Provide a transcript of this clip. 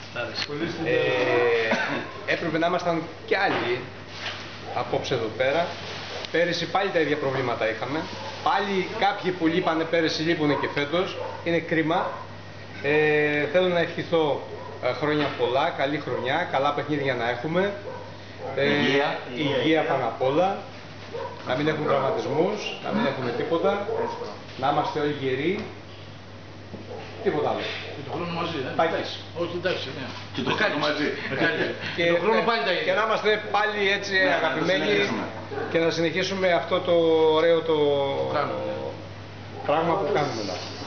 Έπρεπε να ήμασταν κι άλλοι απόψε εδώ πέρα. Πέρυσι πάλι τα ίδια προβλήματα είχαμε. Πάλι κάποιοι που λείπανε πέρυσι λείπουν και φέτος. Είναι κρίμα. Θέλω να ευχηθώ χρόνια πολλά, καλή χρονιά, καλά παιχνίδια να έχουμε. Υγεία πάνω απ' όλα. Να μην έχουμε τραυματισμούς, να μην έχουμε τίποτα. Να είμαστε όλοι γεροί. Τίποτα άλλο. Και το χρόνο μαζί, δεν Πάκης. Όχι, εντάξει, ναι. Και το χρόνο μαζί. Και το χρόνο πάλι τα ίδια. Και να είμαστε πάλι έτσι αγαπημένοι και να συνεχίσουμε αυτό το ωραίο το πράγμα που κάνουμε.